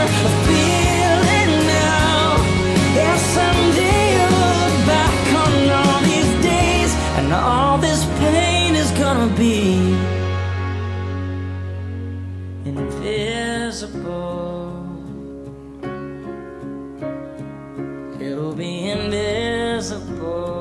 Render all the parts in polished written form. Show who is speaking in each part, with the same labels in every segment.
Speaker 1: feeling now. Yeah, someday you'll look back on all these days, and all this pain is gonna be invisible. It'll be invisible.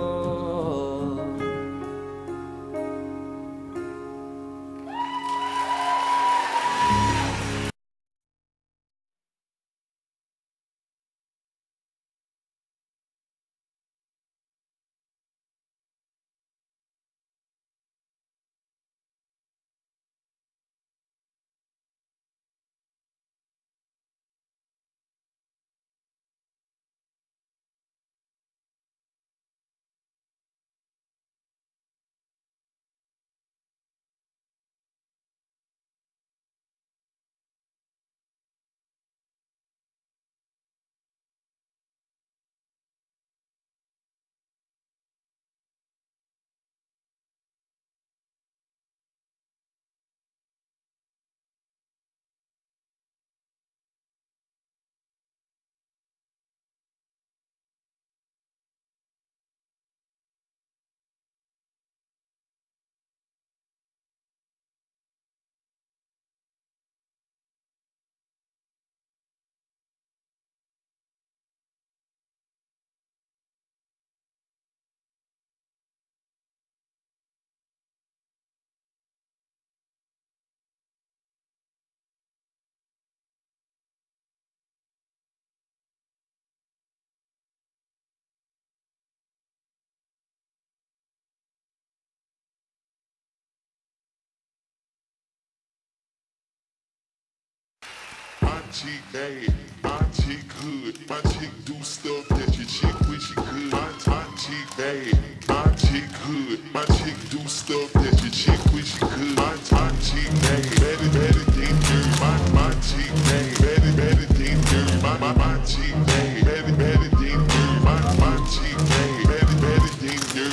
Speaker 2: My chick bad, my chick good, my chick do stuff that your chick wish she could. My chick bad, my chick good, my chick do stuff that your chick wish she could. My chick bad, better than you. My chick bad, better than you. My chick bad, better than you. My chick bad, better than you.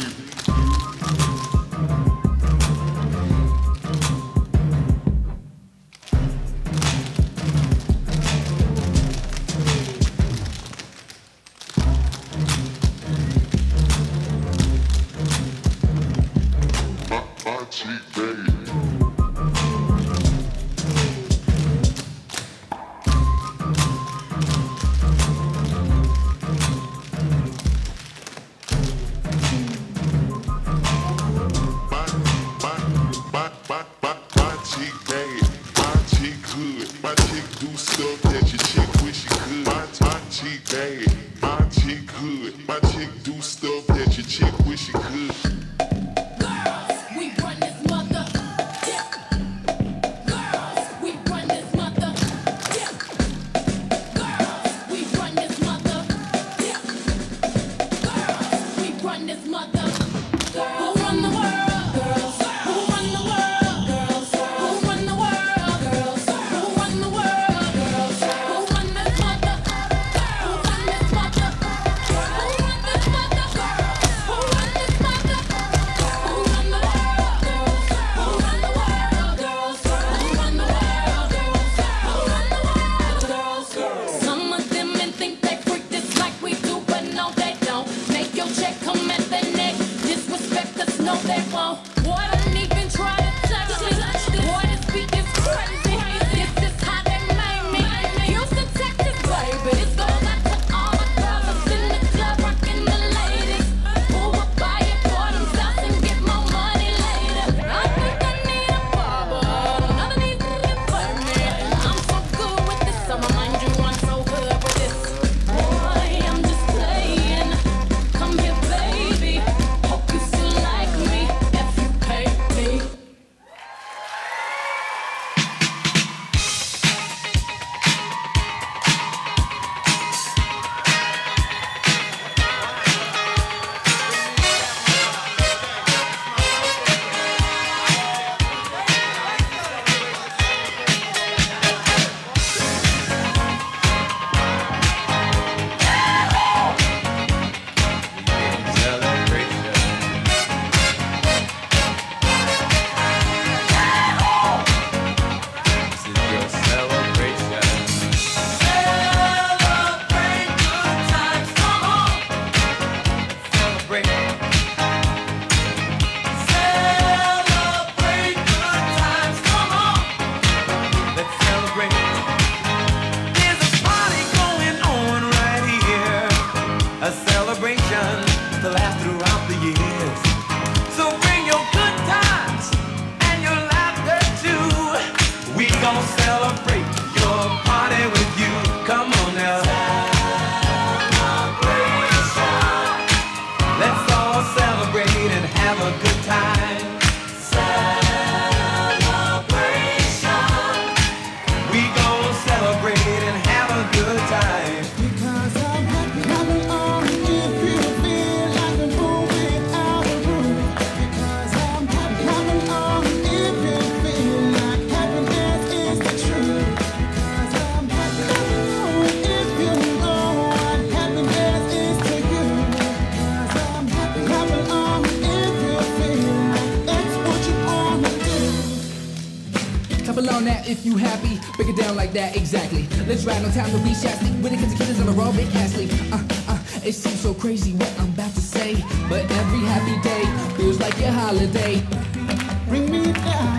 Speaker 3: if you happy, break it down like that, exactly. Let's ride, no time to be shasty. With it, cause the kid is on the road, big Ashley. It seems so crazy what I'm about to say, but every happy day feels like a holiday.
Speaker 4: Bring me down.